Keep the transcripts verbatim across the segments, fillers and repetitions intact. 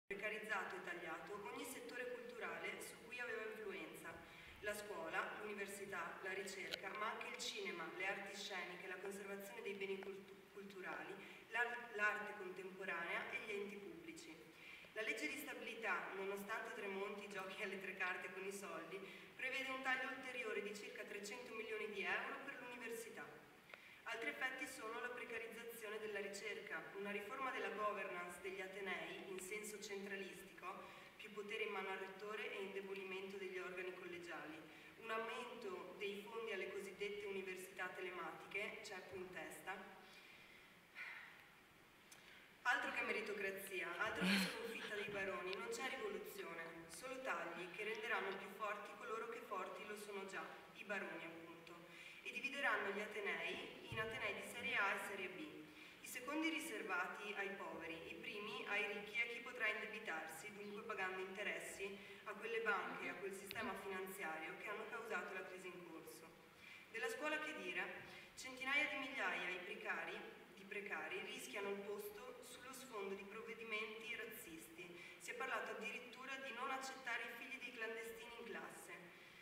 precarizzato e tagliato ogni settore culturale su cui aveva influenza. La scuola, l'università, la ricerca, ma anche il cinema, le arti sceniche, la conservazione dei beni culturali, l'arte contemporanea e gli enti pubblici. La legge di stabilità, nonostante Tremonti giochi alle tre carte con i soldi, prevede un taglio ulteriore di circa trecento milioni di euro per l'università. Altri effetti sono la precarizzazione della ricerca, una riforma della governance degli atenei in senso centralistico, più potere in mano al rettore e indebolimento degli organi collegiali, un aumento dei fondi alle cosiddette università telematiche, C E P in testa. Altro che meritocrazia, altro che sconfitta dei baroni, non c'è rivoluzione, solo tagli che renderanno più forti coloro che forti lo sono già, i baroni appunto, e divideranno gli atenei in atenei di serie A e serie B, i secondi riservati ai poveri, i primi ai ricchi e a chi potrà indebitarsi, dunque pagando interessi a quelle banche e a quel sistema finanziario che hanno causato la crisi in corso. Della scuola che dire? Centinaia di migliaia i precari, di precari rischiano il posto sullo sfondo di provvedimenti razzisti. Si è parlato addirittura di non accettare i figli dei clandestini in classe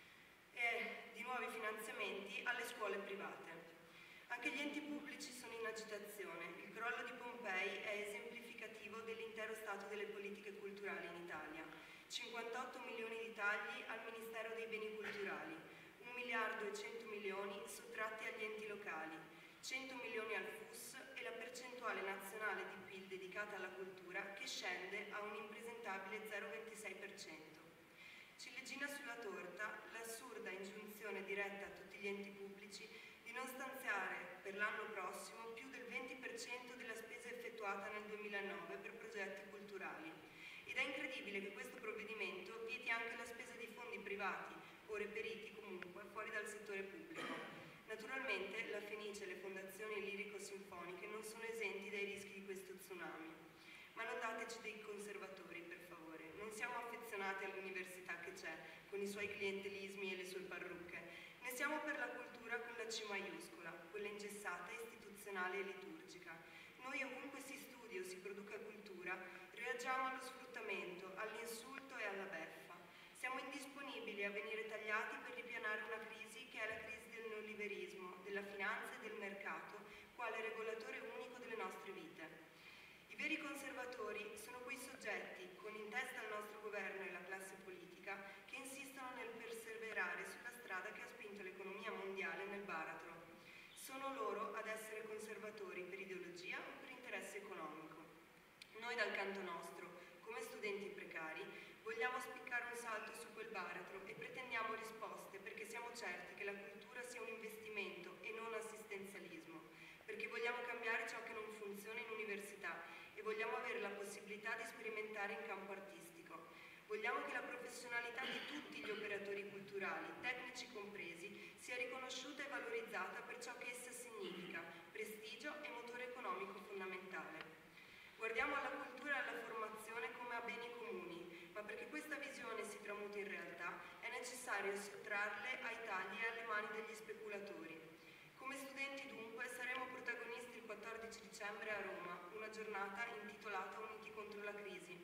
e di nuovi finanziamenti alle scuole private. Anche gli enti pubblici sono in agitazione. Il crollo di Pompei è esemplificativo dell'intero stato delle politiche culturali in Italia. cinquantotto milioni di tagli al Ministero dei Beni Culturali, un miliardo e cento milioni sottratti agli enti locali, cento milioni al F U S e la percentuale nazionale di P I L dedicata alla cultura che scende a un impresentabile zero virgola ventisei per cento. Ciliegina sulla torta, l'assurda ingiunzione diretta a tutti gli enti pubblici di non stanziare per l'anno prossimo più del venti per cento della spesa effettuata nel duemilanove per progetti culturali. Ed è incredibile che questo provvedimento vieti anche la spesa di fondi privati o reperiti comunque fuori dal settore pubblico. Naturalmente la Fenice e le fondazioni lirico-sinfoniche non sono esenti dai rischi di questo tsunami. Ma non dateci dei conservatori, per favore. Non siamo affezionati all'università che c'è, con i suoi clientelismi e le sue parrucche. Ne siamo per la cultura con la C maiuscola, quella ingessata, istituzionale e liturgica. Noi ovunque si studi o si produca cultura, reagiamo allo sfruttamento, all'insulto e alla beffa. Siamo indisponibili a venire tagliati per ripianare una crisi che è la crisi del neoliberismo, della finanza e del mercato, quale regolatore unico delle nostre vite. I veri conservatori sono quei soggetti, con in testa il nostro governo e la classe politica, che insistono nel perseverare sulla strada che ha spinto l'economia mondiale nel baratro. Sono loro ad essere conservatori per ideologia o per interesse economico. Noi dal canto nostro, come studenti precari, vogliamo spiccare un salto su quel baratro e pretendiamo risposte perché siamo certi che la cultura sia un investimento e non assistenzialismo, perché vogliamo cambiare ciò che non funziona in università e vogliamo avere la possibilità di sperimentare in campo artistico. Vogliamo che la professionalità di tutti gli operatori culturali, tecnici compresi, sia riconosciuta e valorizzata per ciò che essa significa, prestigio e motore economico fondamentale. Guardiamo alla cultura e alla formazione come a beni comuni, ma perché questa visione si tramuti in realtà è necessario sottrarle ai tagli e alle mani degli speculatori. Come studenti dunque saremo protagonisti il quattordici dicembre a Roma, una giornata intitolata Uniti contro la crisi.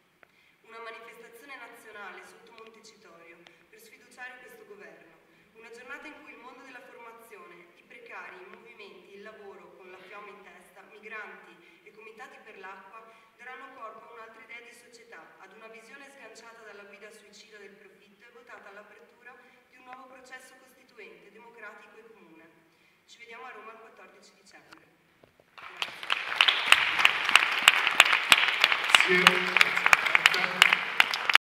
Una manifestazione nazionale sotto Montecitorio per sfiduciare questo governo. Una giornata in cui il mondo della formazione, i precari, i movimenti, il lavoro con la fiamma in testa, migranti e comitati per l'acqua daranno corpo a un'altra idea di società, ad una visione sganciata dalla guida suicida del profitto e votata all'apertura di un nuovo processo costituente, democratico e comune. Ci vediamo a Roma il quattordici dicembre. Grazie.